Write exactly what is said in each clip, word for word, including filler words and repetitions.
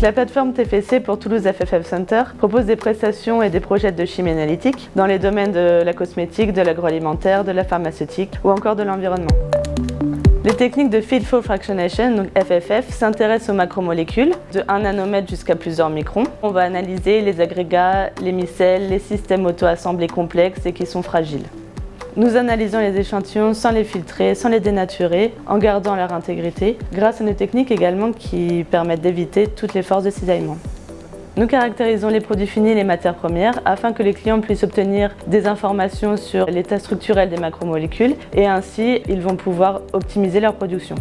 Donc, la plateforme T F C pour Toulouse F F F Center propose des prestations et des projets de chimie analytique dans les domaines de la cosmétique, de l'agroalimentaire, de la pharmaceutique ou encore de l'environnement. Les techniques de Field Flow Fractionation, donc F F F, s'intéressent aux macromolécules, de un nanomètre jusqu'à plusieurs microns. On va analyser les agrégats, les micelles, les systèmes auto-assemblés complexes et qui sont fragiles. Nous analysons les échantillons sans les filtrer, sans les dénaturer, en gardant leur intégrité, grâce à nos techniques également qui permettent d'éviter toutes les forces de cisaillement. Nous caractérisons les produits finis et les matières premières afin que les clients puissent obtenir des informations sur l'état structurel des macromolécules et ainsi ils vont pouvoir optimiser leur production.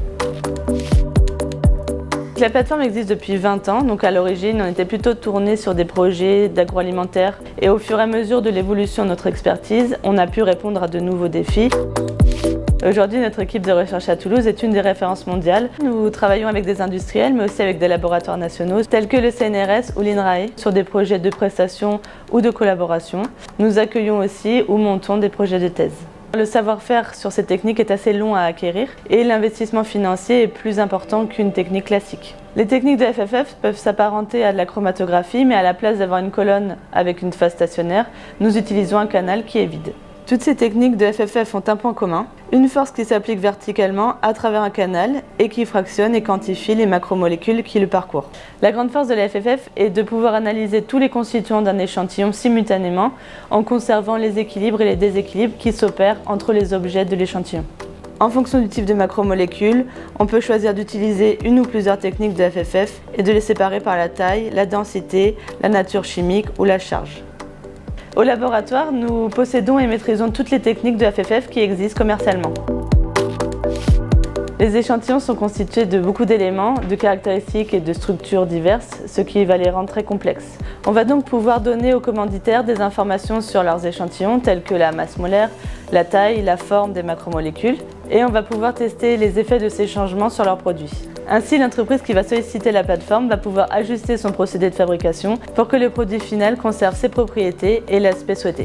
La plateforme existe depuis vingt ans, donc à l'origine on était plutôt tourné sur des projets d'agroalimentaire et au fur et à mesure de l'évolution de notre expertise, on a pu répondre à de nouveaux défis. Aujourd'hui, notre équipe de recherche à Toulouse est une des références mondiales. Nous travaillons avec des industriels, mais aussi avec des laboratoires nationaux, tels que le C N R S ou l'I N R A E, sur des projets de prestation ou de collaboration. Nous accueillons aussi ou montons des projets de thèse. Le savoir-faire sur ces techniques est assez long à acquérir et l'investissement financier est plus important qu'une technique classique. Les techniques de F F F peuvent s'apparenter à de la chromatographie, mais à la place d'avoir une colonne avec une phase stationnaire, nous utilisons un canal qui est vide. Toutes ces techniques de F F F ont un point commun, une force qui s'applique verticalement à travers un canal et qui fractionne et quantifie les macromolécules qui le parcourent. La grande force de la F F F est de pouvoir analyser tous les constituants d'un échantillon simultanément en conservant les équilibres et les déséquilibres qui s'opèrent entre les objets de l'échantillon. En fonction du type de macromolécule, on peut choisir d'utiliser une ou plusieurs techniques de F F F et de les séparer par la taille, la densité, la nature chimique ou la charge. Au laboratoire, nous possédons et maîtrisons toutes les techniques de F F F qui existent commercialement. Les échantillons sont constitués de beaucoup d'éléments, de caractéristiques et de structures diverses, ce qui va les rendre très complexes. On va donc pouvoir donner aux commanditaires des informations sur leurs échantillons, telles que la masse molaire, la taille, la forme des macromolécules, et on va pouvoir tester les effets de ces changements sur leurs produits. Ainsi, l'entreprise qui va solliciter la plateforme va pouvoir ajuster son procédé de fabrication pour que le produit final conserve ses propriétés et l'aspect souhaité.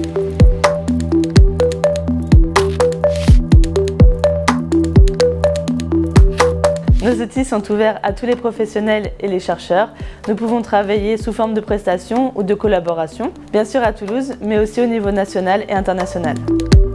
Nos outils sont ouverts à tous les professionnels et les chercheurs. Nous pouvons travailler sous forme de prestation ou de collaboration, bien sûr à Toulouse, mais aussi au niveau national et international.